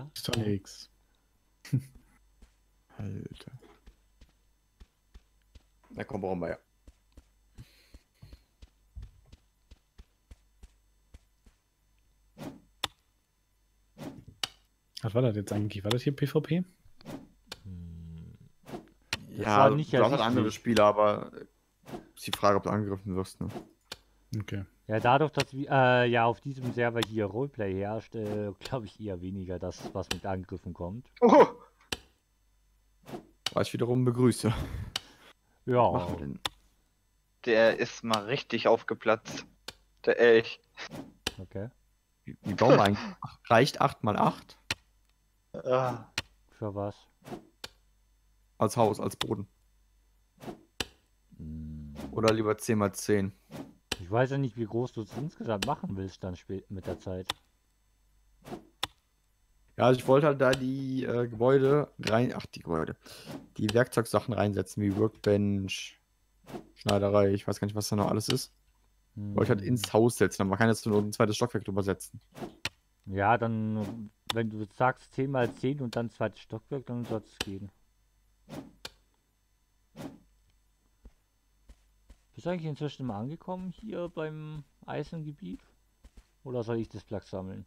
Ist doch nix. Alter. Na komm, brauchen wir ja. Was war das jetzt eigentlich? War das hier PvP? Das Ja, war nicht du hast halt ersichtlich. andere Spieler, aber ist die Frage, ob du angegriffen wirst, ne? Okay. Ja, dadurch, dass ja auf diesem Server hier Roleplay herrscht, glaube ich eher weniger, dass was mit Angriffen kommt. Oh, Was ich wiederum begrüße. Was Ja, machen wir denn? der ist mal richtig aufgeplatzt. Der Elch. okay. Wie bauen wir eigentlich? Reicht 8x8 Ah, Für was? als Haus, als Boden? Hm. Oder lieber 10x10? Ich weiß ja nicht, wie groß du es insgesamt machen willst dann mit der Zeit. Ja, also ich wollte halt da die Gebäude rein. Ach, die Gebäude. Die Werkzeugsachen reinsetzen, wie Workbench, Schneiderei, ich weiß gar nicht, was da noch alles ist. Wollte ich halt ins Haus setzen, aber man kann jetzt nur ein zweites Stockwerk drüber setzen. Ja, dann, wenn du sagst 10 mal 10 und dann zweites Stockwerk, dann soll es gehen. Bist du eigentlich inzwischen mal angekommen hier beim Eisengebiet? Oder soll ich das Plug sammeln?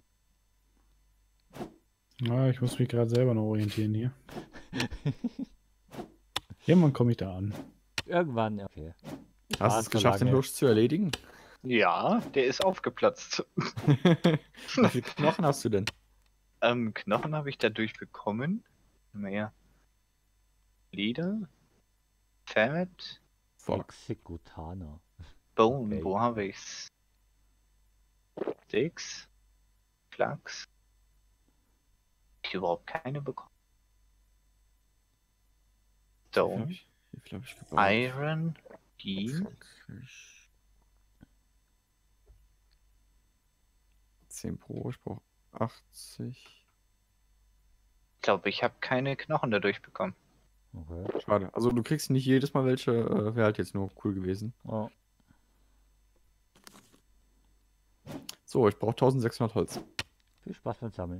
Ja, ich muss mich gerade selber noch orientieren hier. Irgendwann komme ich da an. Irgendwann, okay. Hast du War es so geschafft, den lange. Hirsch zu erledigen? ja, der ist aufgeplatzt. Wie viele Knochen hast du denn? Knochen habe ich dadurch bekommen. Mehr. Leder. Fett. Fuck. Exekutaner. Bone. Okay. Wo habe ich's? Sticks. Flachs. Ich überhaupt keine bekommen. Stone. Wie viel habe ich gebaut? Iron. Ghee. 10 pro, ich brauche 80. Ich glaube, ich habe keine Knochen dadurch bekommen. Okay. Schade. Also du kriegst nicht jedes Mal welche, wäre halt jetzt nur cool gewesen. Oh. So, ich brauche 1600 Holz. Viel Spaß beim Sammeln.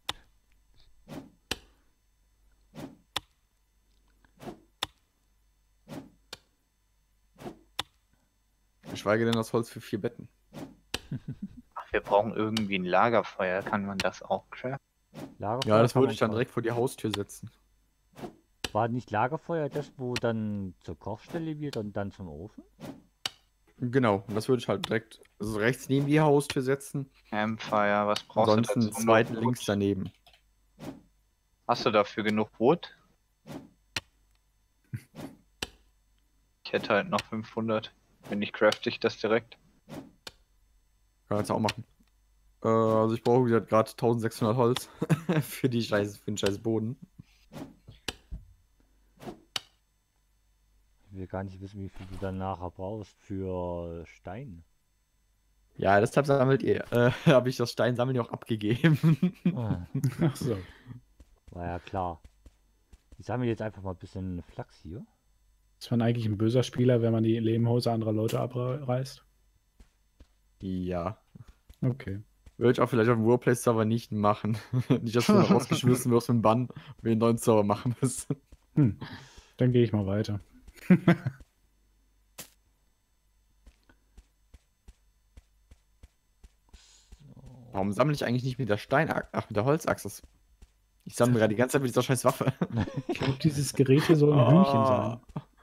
Geschweige denn das Holz für 4 Betten. Ach, wir brauchen irgendwie ein Lagerfeuer. Kann man das auch craften? Lagerfeuer Ja, das kann würde man ich dann kaufen. direkt vor die Haustür setzen. War nicht Lagerfeuer das, wo dann zur Kochstelle wird und dann zum Ofen? Genau, und das würde ich halt direkt also rechts neben die Haustür setzen. Campfire, was brauchst Ansonsten du einen dazu? zweiten Noch links Wood? daneben. Hast du dafür genug Wood? Ich hätte halt noch 500. Wenn nicht, crafte ich das direkt. Kannst du auch machen. Also ich brauche gerade 1600 Holz für den scheiß Boden. Ich will gar nicht wissen, wie viel du dann nachher brauchst für Stein. Ja, deshalb sammelt ihr. Habe ich das Steinsammeln ja auch abgegeben. Ah, Ach so. war ja klar. Ich sammle jetzt einfach mal ein bisschen Flachs hier. Ist man eigentlich ein böser Spieler, wenn man die Lehmhose anderer Leute abreißt? Ja. Okay. Würde ich auch vielleicht auf dem Warplace-Server nicht machen. Nicht, dass du noch rausgeschmissen wirst mit dem Bann und wir einen neuen Server machen müssen. Dann gehe ich mal weiter. Warum sammle ich eigentlich nicht mit der mit der Holzachse? Ich sammle gerade die ganze Zeit mit dieser scheiß Waffe. Ich glaube, dieses Gerät hier soll ein Hühnchen sein.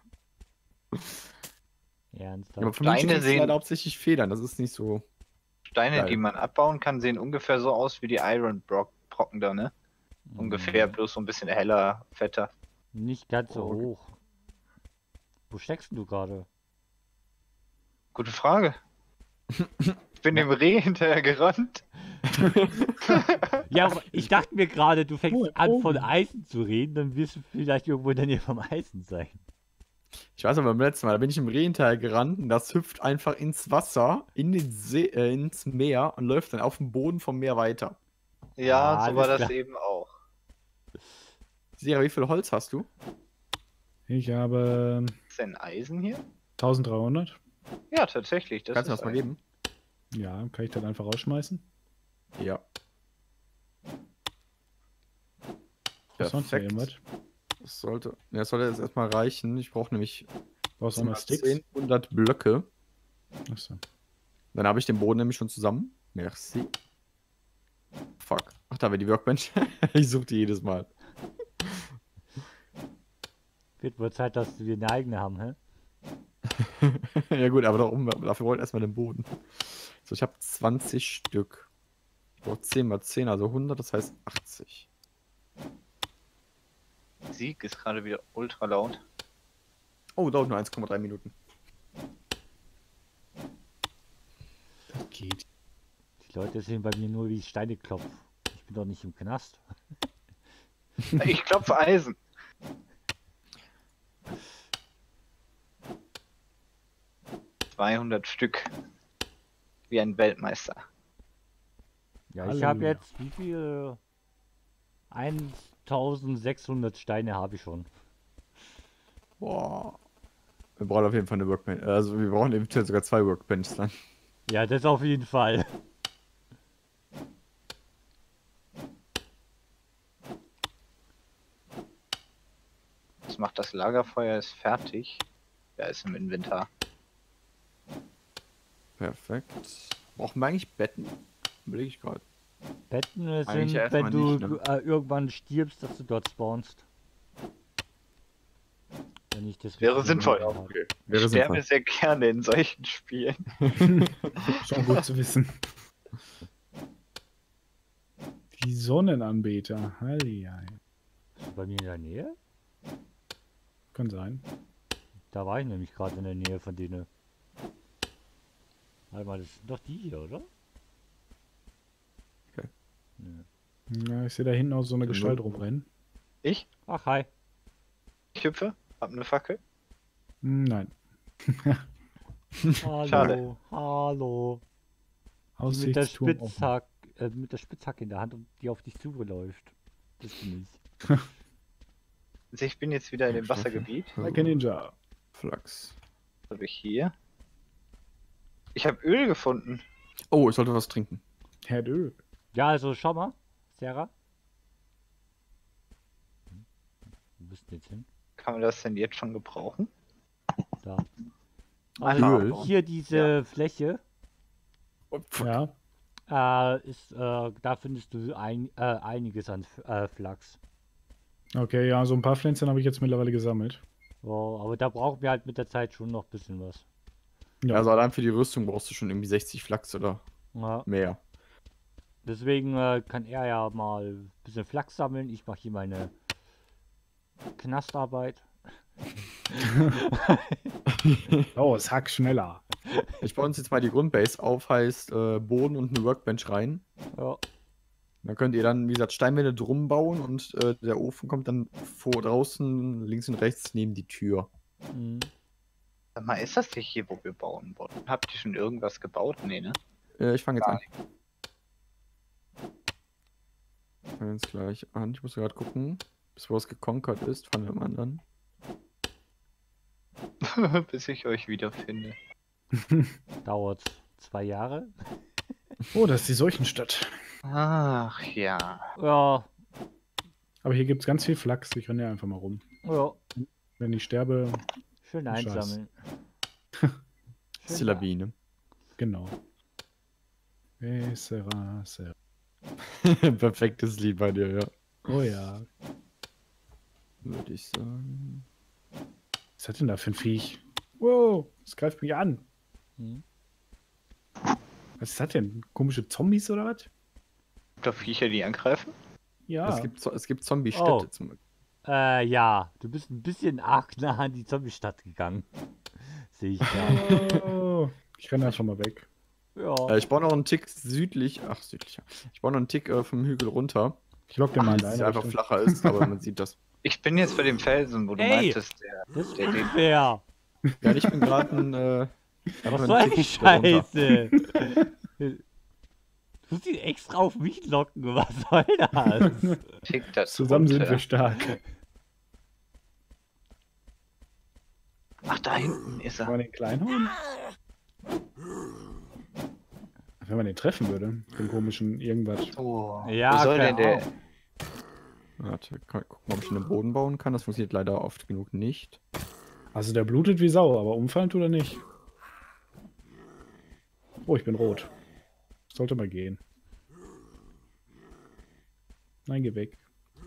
Ernsthaft? Aber für mich Steine sind sehen- leider hauptsächlich Federn, das ist nicht so. Steine, Geil. die man abbauen kann, sehen ungefähr so aus wie die Iron Brocken da, ne? Ungefähr, bloß so ein bisschen heller, fetter. Nicht ganz so Oh, okay. hoch. Wo steckst denn du gerade? Gute Frage. Ich bin dem Reh hinterher gerannt. Ja, aber ich dachte mir gerade, du fängst Oh, an von oben. Eisen zu reden, dann wirst du vielleicht irgendwo in der Nähe vom Eisen sein. Ich weiß aber beim letzten Mal, da bin ich im Reh hinterher gerannt und das hüpft einfach ins Wasser, in den See, ins Meer und läuft dann auf dem Boden vom Meer weiter. Ja, Ah, so war alles das klar. eben auch. Sera, wie viel Holz hast du? Ich habe Ist denn Eisen hier? 1300. Ja, tatsächlich. Das Kannst du ist das mal Eisen. geben? Ja, kann ich dann einfach rausschmeißen? Ja. Was sonst noch Perfekt. irgendwas? Das sollte jetzt erstmal reichen. Ich brauche nämlich Brauchst du auch noch Sticks? 100 Blöcke. Achso. Dann habe ich den Boden nämlich schon zusammen. Merci. Fuck. Ach, da wäre die Workbench. Ich suche die jedes Mal. Wird wohl Zeit, dass wir eine eigene haben, hä? Ja gut, aber dafür wollen wir erstmal den Boden. So, ich habe 20 Stück. Ich brauche 10 mal 10, also 100, das heißt 80. Sieg ist gerade wieder ultra laut. Oh, dauert nur 1,3 Minuten. Das geht. Die Leute sehen bei mir nur, wie ich Steine klopfe. Ich bin doch nicht im Knast. Ich klopfe Eisen. ...200 Stück. Wie ein Weltmeister. Ja, ich habe Halleluja. jetzt, wie viel? 1600 Steine habe ich schon. Boah. Wir brauchen auf jeden Fall eine Workbench. Also wir brauchen eventuell sogar 2 Workbenches dann. Ja, das auf jeden Fall. Das macht das Lagerfeuer, ist fertig. Ja, ist im Inventar. Perfekt. Brauchen wir eigentlich Betten? Überlege ich gerade. Betten Eigentlich sind, erstmal wenn du nicht, ne? irgendwann stirbst, dass du dort spawnst. Wenn ich das Wäre richtig sinnvoll. erinnere. Okay. Ich Wäre sterbe sinnvoll. sehr gerne in solchen Spielen. Schon gut zu wissen. Die Sonnenanbeter. Hallihei. Bist du bei mir in der Nähe? Kann sein. Da war ich nämlich gerade in der Nähe von denen. Warte mal, das sind doch die hier, oder? Okay. Nö. Ja, ich sehe da hinten auch so eine So, Gestalt ne? rumrennen. Ich? Ach, hi. Ich hüpfe, hab eine Fackel. Nein. Hallo. Schade. Hallo. Die Aussichtsturm offen. mit der Spitzhacke in der Hand und die auf dich zuläuft. Das bin ich. Also ich bin jetzt wieder in dem Wassergebiet. Like a Ninja. Flachs. Was habe ich hier? Ich habe Öl gefunden. Oh, ich sollte was trinken. Herr Öl. Ja, also schau mal, Sarah. Wo bist du jetzt hin? Kann man das denn jetzt schon gebrauchen? Da. Öl? Hier diese Fläche, Oh, fuck. Ja. da findest du einiges an Flachs. Okay, ja, so ein paar Pflänzchen habe ich jetzt mittlerweile gesammelt. Oh, aber da brauchen wir halt mit der Zeit schon noch ein bisschen was. Ja, also allein für die Rüstung brauchst du schon irgendwie 60 Flachs oder Ja, mehr. deswegen kann er ja mal ein bisschen Flachs sammeln. Ich mache hier meine Knastarbeit. Oh, es hackt schneller. Ich baue uns jetzt mal die Grundbase auf, heißt Boden und eine Workbench rein. Ja, Dann könnt ihr dann, wie gesagt, Steinwände drum bauen und der Ofen kommt dann vor draußen, links und rechts neben die Tür. mhm. Sag mal, ist das nicht hier, wo wir bauen wollen? Habt ihr schon irgendwas gebaut? Nee, ne? Ich fange jetzt an. Ich fange jetzt gleich an. Ich muss gerade gucken, bis wo es gekonkert ist. Fangen wir mal an. Bis ich euch wiederfinde. Dauert 2 Jahre. Oh, das ist die Seuchenstadt. Ach ja. Ja, Aber hier gibt es ganz viel Flachs. Ich renne ja einfach mal rum. ja, Wenn ich sterbe, schön Scheiß. einsammeln. Das ist die Lawine. genau. Sera, sera. Perfektes Lied bei dir, ja. Oh ja. Würde ich sagen. Was hat denn da für ein Viech? Wow, es greift mich an. Mhm. Was ist das denn? Komische Zombies oder was? Gibt da Viecher, die angreifen? Ja. Es gibt Zombie-Städte Oh. zum Beispiel. Ja, du bist ein bisschen arg nah an die Zombie-Stadt gegangen. Sehe ich gerade. Oh, ich renne einfach mal weg. Ja. Ich baue noch einen Tick südlich. Ach, südlicher. Ich baue noch einen Tick vom Hügel runter. Ich lock den mal in Dass es deine einfach Richtung. flacher ist, aber man sieht das. Ich bin jetzt bei dem Felsen, wo du Ey! meintest, Das ist der den. unfair. Ja, ich bin gerade ein. Was einen soll die Tick darunter. Scheiße? Du musst ihn extra auf mich locken. Was soll das? Tick das Zusammen sind runter. wir stark. Ach, da hinten ist Kann man er. den klein hauen? Wenn man den treffen würde, den komischen irgendwas. Oh, Ja, wo soll keine denn der? Ahnung. Ja, Warte, guck mal, ob ich einen Boden bauen kann. Das funktioniert leider oft genug nicht. Also der blutet wie Sau, aber umfallen tut er nicht. Oh, ich bin rot. Sollte mal gehen. Nein, geh weg.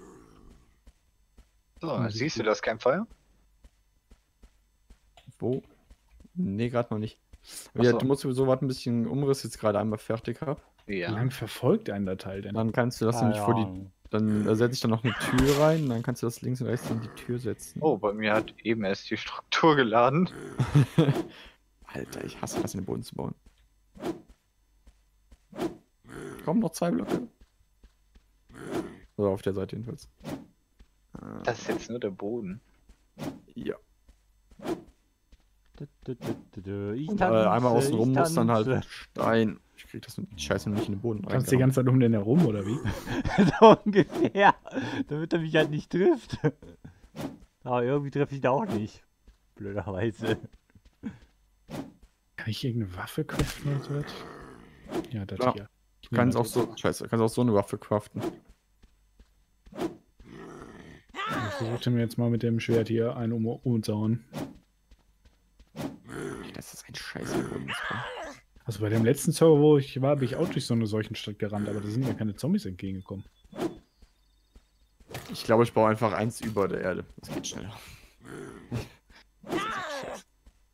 So, siehst du das Campfire? Wo? Nee, gerade noch nicht. Ach Ja, so. du musst sowieso warten, bis ich den Umriss jetzt gerade einmal fertig habe. Wie Ja. lang verfolgt einen der Teil denn? Dann kannst du das nämlich vor die. Dann setze ich dann noch eine Tür rein, dann kannst du das links und rechts in die Tür setzen. Oh, bei mir hat eben erst die Struktur geladen. Alter, ich hasse das, in den Boden zu bauen. Komm, noch 2 Blöcke. Oder auf der Seite jedenfalls. Das ist jetzt nur der Boden. Ja. Ich Und, tanze, einmal außen rum ich muss dann halt tanze. Stein. Ich krieg das mit Scheiße nicht in den Boden Kannst die ganze Zeit um den herum, oder wie? So ungefähr. Damit er mich halt nicht trifft. Aber irgendwie treffe ich ihn auch nicht. Blöderweise. Kann ich irgendeine Waffe craften oder so was? Ja, das Ja. hier. Du kannst auch so. Scheiße, du kannst auch so eine Waffe craften. Ich versuche mir jetzt mal mit dem Schwert hier einen umzuhauen. Das ist ein Scheiß im Boden. Also bei dem letzten Server, wo ich war, bin ich auch durch so eine Seuchenstadt gerannt, aber da sind mir keine Zombies entgegengekommen. Ich glaube, ich baue einfach eins über der Erde. Das geht schneller. Das ist echt scheiße.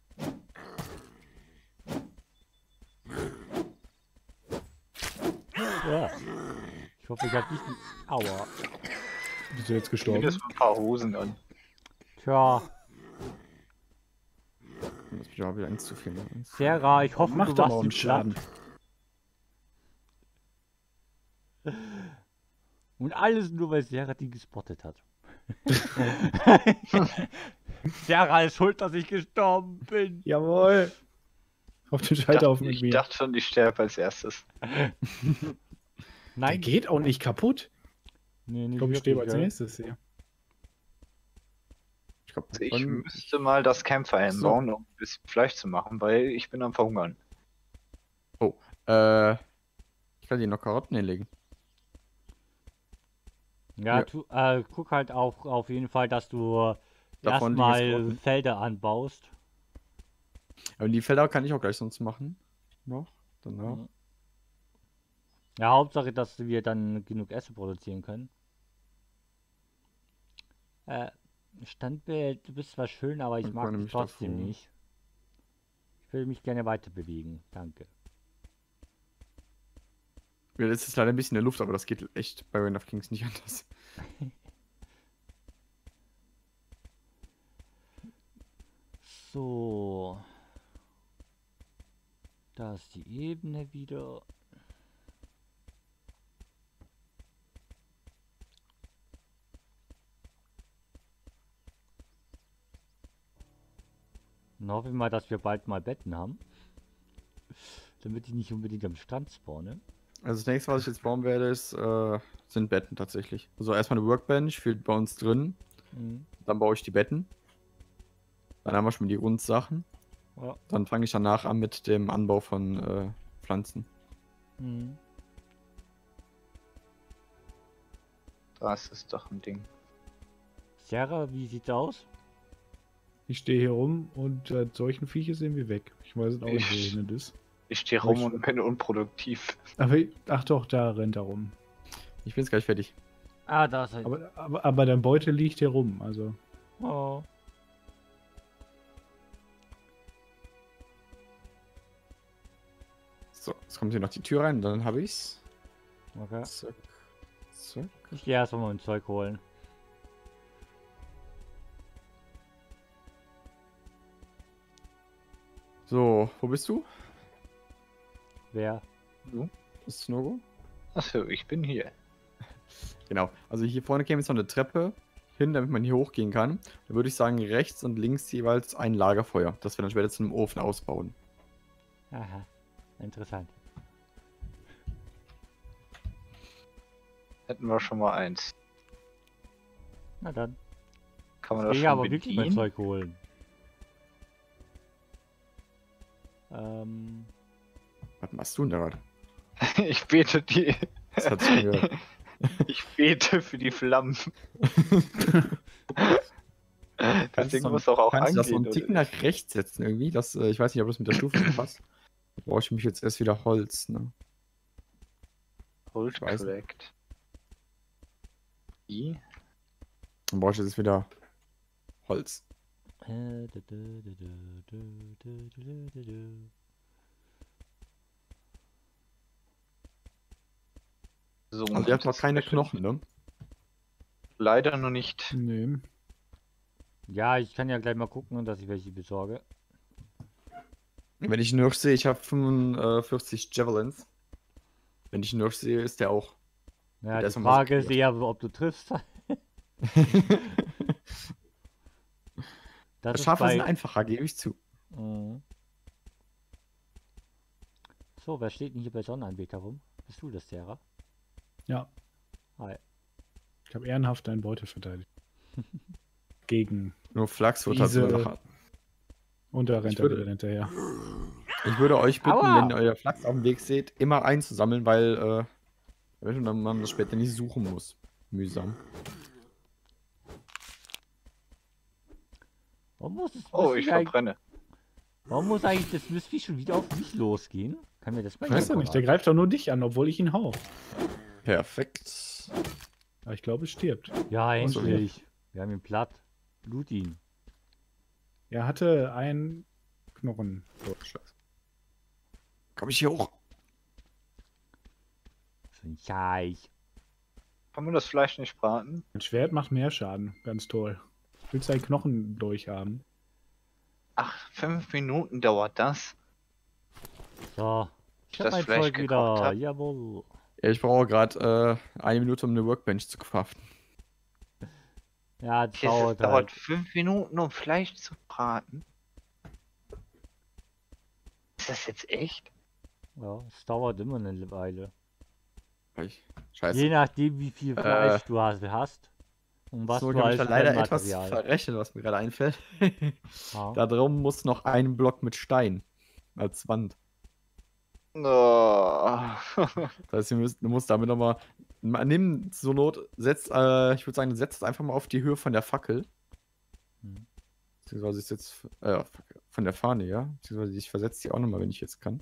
Ja. Ich hoffe, ich habe nicht. Aua. Bist du jetzt gestorben? Zumindest ein paar Hosen an. Tja. Das ist ja wieder eins zu viel. Ne? Sarah, ich hoffe, Mach du doch mal machst einen die Schaden. Schaden. Und alles nur, weil Sarah die gespottet hat. Sarah ist schuld, dass ich gestorben bin. Jawohl! Auf den Scheiterhaufen mit Ich mir. dachte schon, ich sterbe als erstes. Der Nein, geht auch nicht kaputt. nee, Ich nicht glaube, ich stehe wirklich, als gell? nächstes hier. Ich glaube, Also ich müsste mal das Campfire So. bauen, um ein bisschen Fleisch zu machen, weil ich bin am Verhungern. ich kann hier noch Karotten hinlegen. Ja, Ja. guck halt auch auf jeden Fall, dass du Davon liegen jetzt erstmal Karotten. Felder anbaust. Aber die Felder kann ich auch gleich sonst machen. Noch. Danach. Mhm. Ja, Hauptsache, dass wir dann genug Essen produzieren können. Standbild, du bist zwar schön, aber ich Ich mag war dich nämlich trotzdem davor. nicht. Ich will mich gerne weiter bewegen. Danke. Ja, jetzt ist leider ein bisschen in der Luft, aber das geht echt bei Reign of Kings nicht anders. So. Da ist die Ebene wieder. Und hoffe ich mal, dass wir bald mal Betten haben. Damit ich nicht unbedingt am Strand spawne. Also das nächste, was ich jetzt bauen werde, sind Betten tatsächlich. Also erstmal eine Workbench für bei uns drin. Mhm. Dann baue ich die Betten. Dann haben wir schon mal die Grundsachen. Ja. Dann fange ich danach an mit dem Anbau von Pflanzen. Mhm. Das ist doch ein Ding. Sarah, wie sieht's aus? Ich stehe hier rum und solchen Viecher sind wir weg. Ich weiß auch nicht, Ich- wo das ist. Ich stehe rum und bin unproduktiv. Aber ach doch, da rennt er rum. Ich bin jetzt gleich fertig. Ah, da ist er. Aber dein Beutel liegt hier rum, also. Oh. So, jetzt kommt hier noch die Tür rein, dann habe ich's. Okay. Zack. Zack. Ich gehe erstmal mein Zeug holen. So, wo bist du? Wer? Das ist Snogo? Achso, ich bin hier. Genau. Also hier vorne käme jetzt noch eine Treppe hin, damit man hier hochgehen kann. Da würde ich sagen, rechts und links jeweils ein Lagerfeuer, das wir dann später zu einem Ofen ausbauen. Aha. Interessant. Hätten wir schon mal eins. Na dann. Kann man Ich das gehe schon aber wirklich mein bedienen? Zeug holen. Was machst du denn da gerade? Ich bete die. Das hat sich angehört. Ich bete für die Flammen. Das Kannst Ding du muss doch auch kannst du das so angehen, einen Ticken oder? nach rechts setzen irgendwie? Das, ich weiß nicht, ob das mit der Stufe so passt. Da brauche ich mich jetzt erst wieder Holz, ne? Hold Ich weiß nicht. correct. Wie? Dann brauche ich jetzt wieder Holz. So, Also ihr habt noch keine Knochen, ne? Leider noch nicht. Nee. Ja, ich kann ja gleich mal gucken, dass ich welche besorge. Wenn ich nur sehe, ich habe 45 Javelins. Wenn ich nur sehe, ist der auch. Ja, Der die ist noch Frage ist maskiert. eher, ob du triffst. Das Das ist Schafe sind bei... einfacher, gebe ich zu. Mhm. So, wer steht denn hier bei Sonnenanbeter rum? Bist du das, Terra? Ja. Hi. Ich habe ehrenhaft deinen Beutel verteidigt. Gegen. Nur Flachs wird Diese- halt so nach. Und da rennt Ich er würde- wieder hinterher. Ich würde euch bitten, Aua! wenn ihr euer Flachs auf dem Weg seht, immer einzusammeln, weil man das später nicht suchen muss. Mühsam. Warum muss es Oh, Mystery ich eigentlich- verbrenne. Warum muss eigentlich das Mystery schon wieder auf mich losgehen? Kann mir das mal Ich weiß ja jemand nicht, der verraten? greift doch nur dich an, obwohl ich ihn hau. Perfekt. Aber ich glaube, es stirbt. Ja, Und so endlich. Wir haben ihn platt. Loot ihn. Er hatte einen Knochen. Oh, Scheiße. Komm ich hier hoch? So ein Scheich. Kann man das Fleisch nicht braten? Ein Schwert macht mehr Schaden. Ganz toll. Willst du einen Knochen durchhaben? Ach, 5 Minuten dauert das. So. Ich hab Das mein Fleisch Zeug gekocht wieder. hab. Jawohl. Ja, ich brauche gerade 1 Minute, um eine Workbench zu craften. Ja, das Es dauert dauert halt. 5 Minuten, um Fleisch zu braten. Ist das jetzt echt? Ja, es dauert immer eine Weile. Scheiße. Je nachdem, wie viel Fleisch du hast. Und was So, ich du habe mich als da leider etwas Brennmaterial. verrechnet, was mir gerade einfällt. Ja. Da drum muss noch ein Block mit Stein als Wand. Oh. Das heißt, du musst damit nochmal. Nimm zur Not, ich würde sagen, setz es einfach mal auf die Höhe von der Fackel. Hm. Beziehungsweise ist jetzt von der Fahne, ja. Beziehungsweise ich versetze die auch nochmal, wenn ich jetzt kann.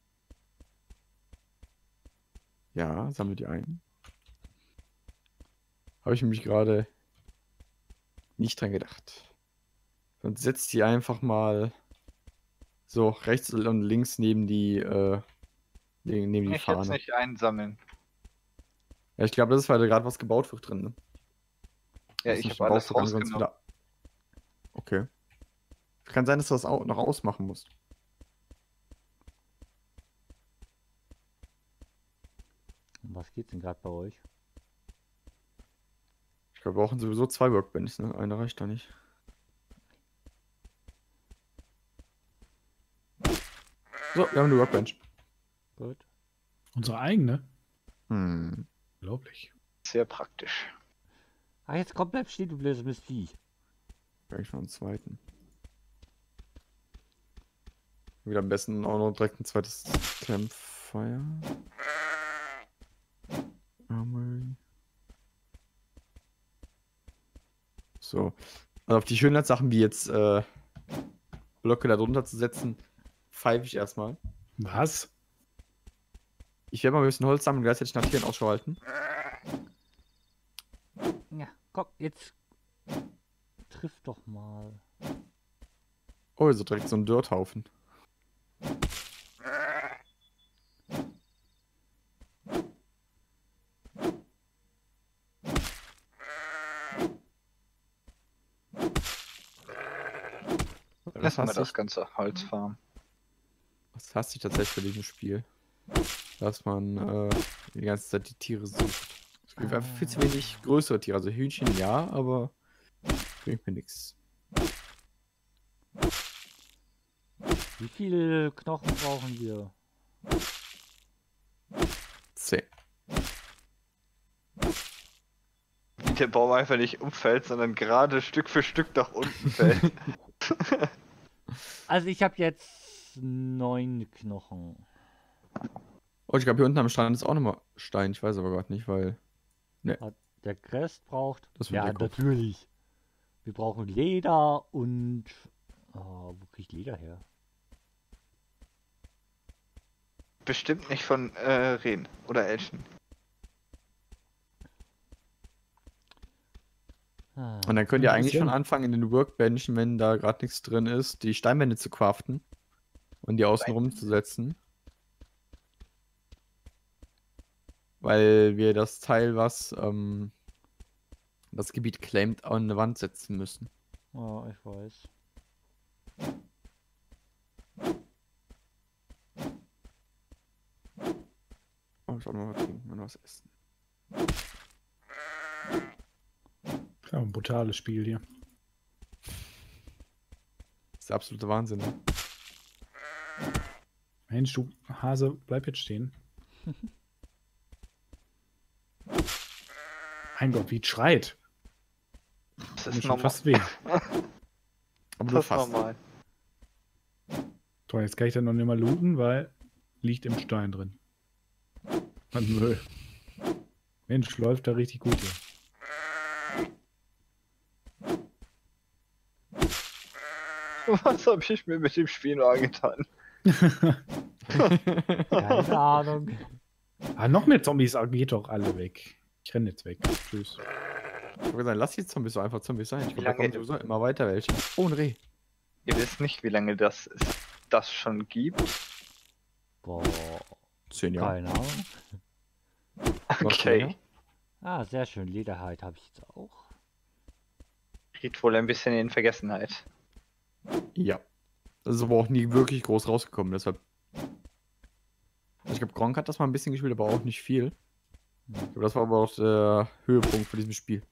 Ja, sammle die ein. Habe ich nämlich gerade nicht dran gedacht. Und setzt die einfach mal so rechts und links neben die, neben die Ich jetzt Fahne. nicht einsammeln. Ja, ich glaube, das ist, weil da gerade was gebaut wird drin, ne? Ja, Das ich nicht habe alles gebaut wird, dann sonst rausgenommen. wieder- Okay. Kann sein, dass du das auch noch ausmachen musst. Um was geht's denn gerade bei euch? Ich glaube, wir brauchen sowieso 2 Workbenches, ne? Eine reicht doch nicht. So, wir haben eine Workbench. Gut. Unsere eigene? Hm. Unglaublich. Sehr praktisch. Ah, jetzt komm, bleib stehen, du blödes Mistvieh. Vielleicht noch einen zweiten. Wieder am besten auch noch direkt ein zweites Campfire. Armory. So. Also auf die Schönheitssachen wie jetzt Blöcke da drunter zu setzen, pfeife ich erstmal. Was? Ich werde mal ein bisschen Holz sammeln und gleichzeitig nach Tieren Ausschau halten. Ja, komm, jetzt. Triff doch mal. Oh, so direkt so ein Dirthaufen. Lass mal hasse das ich- ganze Holzfarm. Das hasse ich tatsächlich bei diesem Spiel. Dass man die ganze Zeit die Tiere sucht. Es gibt einfach viel zu wenig größere Tiere. Also Hühnchen ja, aber bringt mir nichts. Wie viele Knochen brauchen wir? 10. Wie der Baum einfach nicht umfällt, sondern gerade Stück für Stück nach unten fällt. Also ich habe jetzt 9 Knochen. Oh, ich glaube, hier unten am Strand ist auch nochmal Stein. Ich weiß aber gerade nicht, weil Der Crest braucht. Das wird Ja, gekauft. natürlich. Wir brauchen Leder und. Oh, wo krieg ich Leder her? Bestimmt nicht von Rehen oder Elchen. Ah, Und dann könnt ihr Ja, eigentlich schon bisschen. anfangen, in den Workbenchen, wenn da gerade nichts drin ist, die Steinwände zu craften und die außen rum zu setzen. Weil wir das Teil, was das Gebiet claimt, an eine Wand setzen müssen. oh, ich weiß. Oh, ich will mal was trinken und was essen. Ja, ein brutales Spiel hier. Das ist der absolute Wahnsinn. Ne? Mensch, du Hase, bleib jetzt stehen. Mein Gott, wie es schreit. Das Mir ist schon normal. fast weh. Aber nur Das ist fast. normal. Toll, jetzt kann ich dann noch nicht mal looten, weil liegt im Stein drin. Und Müll. Mensch, läuft da richtig gut hier. Was habe ich mir mit dem Spiel nur angetan? Keine Ahnung. Ah, noch mehr Zombies, geht doch alle weg. Ich renne jetzt weg. Tschüss. Ich würde sagen, lass die Zombies so einfach Zombies sein. Ich Wie glaube, da lange- kommen sowieso immer weiter welche. Oh, ein Reh. Ihr wisst nicht, wie lange das schon gibt. Boah, 10 Jahre. keine Ahnung. Okay. Ah, sehr schön. Lederheit habe ich jetzt auch. Geht wohl ein bisschen in Vergessenheit. Ja. Das ist aber auch nie wirklich groß rausgekommen, deshalb. Ich glaube, Gronk hat das mal ein bisschen gespielt, aber auch nicht viel. Ich glaube, das war aber auch der Höhepunkt von diesem Spiel.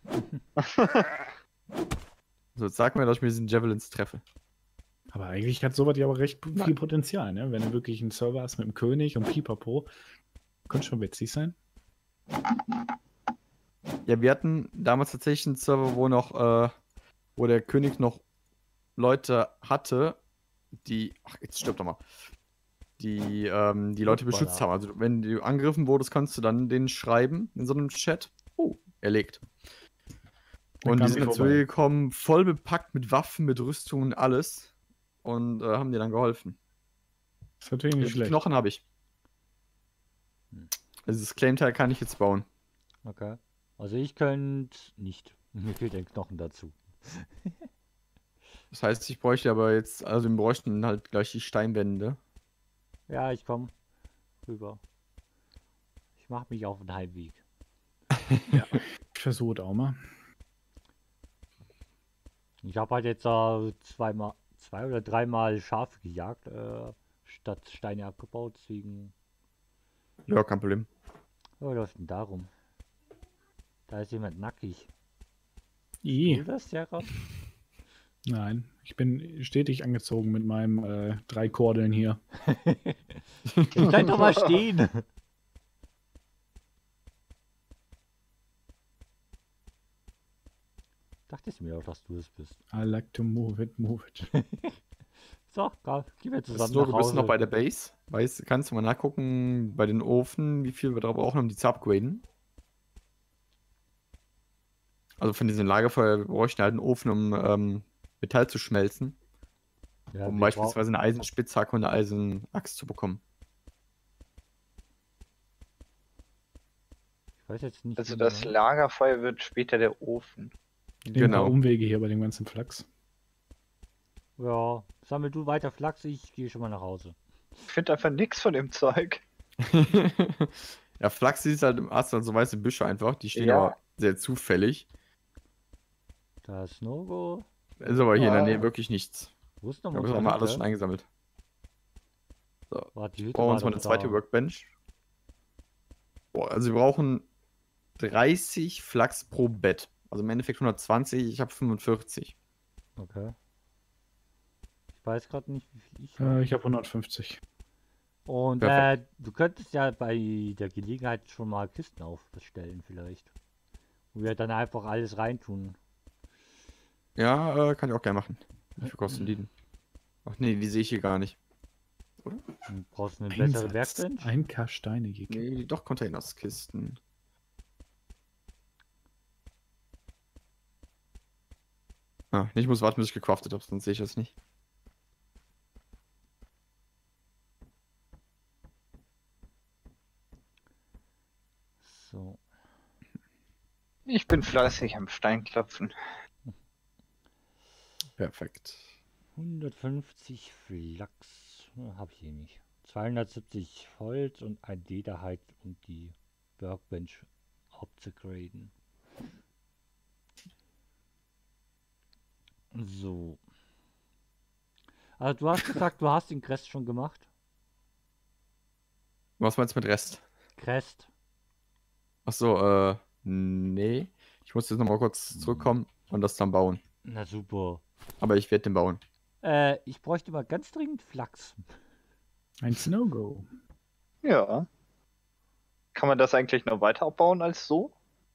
So, jetzt sag mir, dass ich mir diesen Javelins treffe. Aber eigentlich hat sowas ja aber recht viel Potenzial, ne? Wenn du wirklich einen Server hast mit dem König und Pipapo. Könnte schon witzig sein. Ja, wir hatten damals tatsächlich einen Server, wo der König noch Leute hatte, die. Ach, jetzt stirbt doch mal. Die Leute beschützt haben. Also, wenn du angegriffen wurdest, kannst du dann denen schreiben in so einem Chat. Oh, erlegt. Dann Und die kamen sind die dann zu vorbei. mir gekommen, voll bepackt mit Waffen, mit Rüstung und alles. Und haben dir dann geholfen. Das ist natürlich nicht Die schlecht. Knochen habe ich. Also das Claim-Teil kann ich jetzt bauen. Okay. Also ich könnte nicht. Mir fehlt ein Knochen dazu. Das heißt, ich bräuchte aber jetzt, also wir bräuchten halt gleich die Steinwände. Ja, ich komme rüber. Ich mache mich auf den Heimweg. Ich versuche auch mal. Ich habe halt jetzt zwei oder dreimal Schafe gejagt, statt Steine abgebaut, deswegen. Ja, kein Problem. Oh, was läuft denn darum? Da ist jemand nackig. I. Du das, Jakob? Nein, ich bin stetig angezogen mit meinem 3 Kordeln hier. Ich bleib doch mal stehen. Dachtest du mir auch, dass du es bist. I like to move it, move it. So, komm, gehen wir Das ist zusammen nur, nach du bist Hause. noch bei der Base. Kannst du mal nachgucken bei den Ofen, wie viel wir da brauchen, um die zu upgraden? Also von diesem Lagerfeuer, wir bräuchten halt einen Ofen, um Metall zu schmelzen. Ja, Um wir beispielsweise eine Eisenspitzhacke und eine Eisenaxt zu bekommen. Ich weiß jetzt nicht. Also wie das man- Lagerfeuer wird später der Ofen. Ich nehme ein paar Genau. Umwege hier bei dem ganzen Flachs. Ja, sammel du weiter Flachs, ich gehe schon mal nach Hause. Ich finde einfach nichts von dem Zeug. Ja, Flachs ist halt, hast du halt so weiße Büsche einfach, die stehen Ja. aber sehr zufällig. Da ist Nogo. Ist aber hier in der Ah. Nähe wirklich nichts. Wo ist Ich nochmal habe das auch mal alles schon eingesammelt. Warte, die Hütte Brauchen wir war uns mal doch eine zweite da. Workbench. Boah, also wir brauchen 30 Flachs pro Bett. Also im Endeffekt 120, ich habe 45. Okay. Ich weiß gerade nicht, wie viel ich habe. Ich habe 150. Und Perfekt. du könntest ja bei der Gelegenheit schon mal Kisten aufstellen vielleicht. Wo wir dann einfach alles reintun. Ja, kann ich auch gerne machen. Wie viel kosten die denn? Ach nee, die sehe ich hier gar nicht. Und brauchst du eine bessere Einsatz. Werkbench? 1K Steine gekriegt. Nee, doch Containerskisten. Ah, ich muss warten, bis ich gecraftet habe, sonst sehe ich das nicht. So. Ich bin fleißig am Steinklopfen. Perfekt. 150 Flachs. Habe ich hier nicht. 270 Holz und ein Lederheit, um die Workbench abzugraden. So. Also du hast gesagt, du hast den Crest schon gemacht? Was meinst du mit Rest? Crest. Achso, nee. Ich muss jetzt nochmal kurz zurückkommen und das dann bauen. Na super. Aber ich werde den bauen. Ich bräuchte mal ganz dringend Flachs. Ein No-Go. Ja. Kann man das eigentlich noch weiter abbauen als so?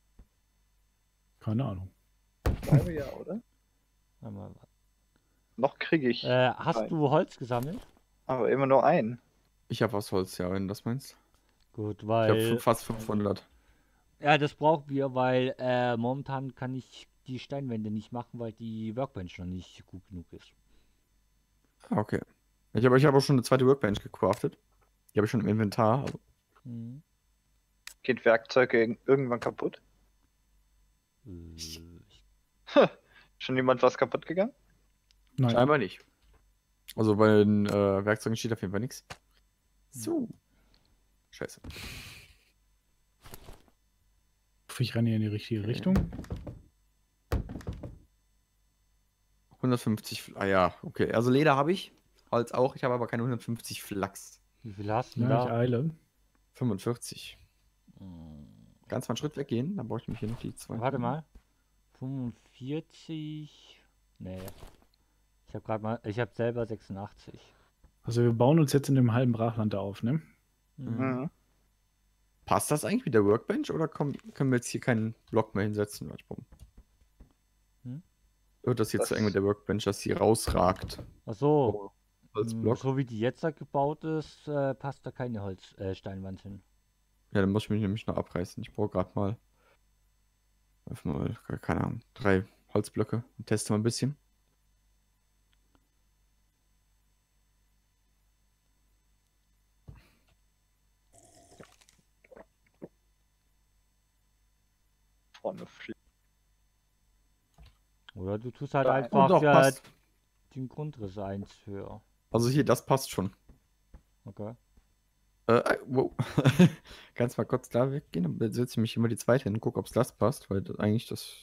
Keine Ahnung. Ich glaube ja, oder? Warte mal. Noch kriege ich. Hast Nein. du Holz gesammelt? Aber immer nur einen. Ich habe aus Holz, ja, wenn du das meinst. Gut, Ich weil... habe fast 500. Ja, das brauchen wir, weil momentan kann ich die Steinwände nicht machen, weil die Workbench noch nicht gut genug ist. Ah, okay. Ich habe auch schon eine zweite Workbench gecraftet. Die habe ich schon im Inventar. Also, Mhm. Geht Werkzeug irgendwann kaputt? Ich- Schon jemand was kaputt gegangen? Nein. scheinbar nicht. Also bei den Werkzeugen steht auf jeden Fall nichts. So. Scheiße. Ich renne hier in die richtige Richtung. 150. Ah ja, okay. Also Leder habe ich. Holz auch. Ich habe aber keine 150 Flachs. Wie viel hast du Ja, ich da? eile. 45. Ganz mal einen Schritt weggehen. Dann brauche ich mich hier noch die zwei. Warte mal. 45. Nee. Ich habe selber 86. Also wir bauen uns jetzt in dem halben Brachland da auf, ne? Mhm. Passt das eigentlich mit der Workbench oder können wir jetzt hier keinen Block mehr hinsetzen? Warte, warum? Hm? Wird das jetzt Das- so eng mit der Workbench, dass sie rausragt? Ach so. Als Block? So wie die jetzt da gebaut ist, passt da keine Steinwand hin. Ja, dann muss ich mich nämlich noch abreißen. Ich brauche gerade mal, einfach mal, keine Ahnung, 3 Holzblöcke und teste mal ein bisschen. Vorne Oder du tust halt Oh, einfach doch, passt. den Grundriss 1 höher. Also hier, das passt schon. Okay. Wow. Kannst mal kurz da weggehen, dann setze ich mich immer die zweite hin und gucke, ob das passt, weil das eigentlich das.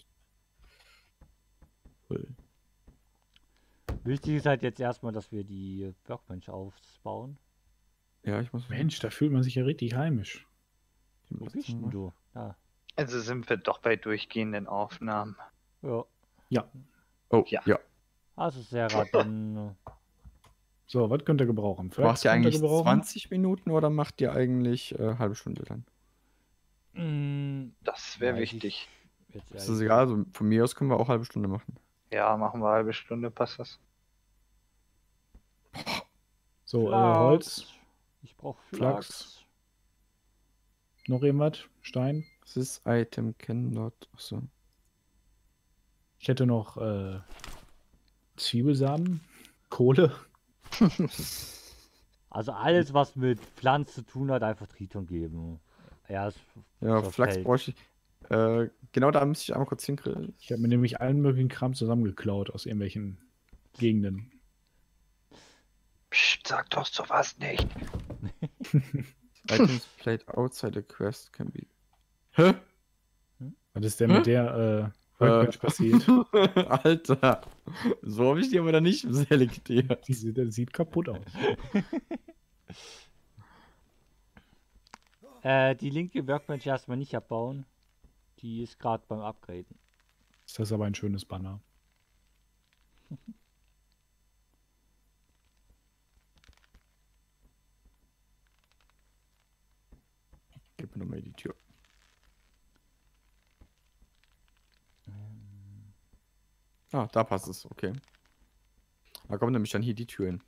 Cool. Wichtig ist halt jetzt erstmal, dass wir die Workbench aufbauen. Ja, ich muss. Mensch, da fühlt man sich ja richtig heimisch. Wo bist denn du? Ja. Also sind wir doch bei durchgehenden Aufnahmen. Ja. Oh, Ja. ja. Also Sarah, dann So, was könnt ihr gebrauchen? Macht Flax ihr könnt ihr eigentlich gebrauchen? 20 Minuten oder macht ihr eigentlich halbe Stunde dann? Das wäre weiß ich wichtig. jetzt Ist das ehrlich egal? Also von mir aus können wir auch halbe Stunde machen. Ja, machen wir eine halbe Stunde, passt das? So, Flachs. Holz, Ich brauche Flachs. Flachs. noch irgendwas? Stein. Das ist Item cannot. Achso. Ich hätte noch Zwiebelsamen, Kohle. Also alles, was mit Pflanzen zu tun hat, einfach Triton geben. Ja, Ja, so Flachs Feld. bräuchte ich. Genau da müsste ich einmal kurz hinkriegen. Ich habe mir nämlich allen möglichen Kram zusammengeklaut aus irgendwelchen Gegenden. Psst, sag doch sowas nicht. Items played outside the quest can be. Hä? Was ist denn mit der Workbench passiert? Alter. So habe ich die aber da nicht selektiert. Die sieht kaputt aus. Die linke Workbench erstmal nicht abbauen. Die ist gerade beim Upgraden. Ist das aber ein schönes Banner. Gib mir nochmal die Tür. Ah, da passt es, okay. Da kommt nämlich dann hier die Tür hin.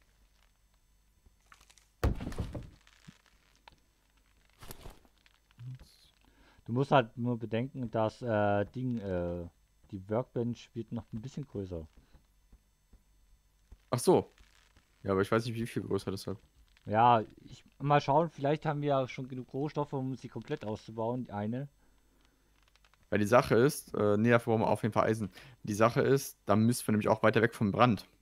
Du musst halt nur bedenken, dass die Workbench wird noch ein bisschen größer. Ach so. Ja, aber ich weiß nicht, wie viel größer das wird. Ja, mal schauen, vielleicht haben wir ja schon genug Rohstoffe, um sie komplett auszubauen, die eine. Weil die Sache ist, nee, dafür brauchen wir auf jeden Fall Eisen. Die Sache ist, da müssen wir nämlich auch weiter weg vom Brand.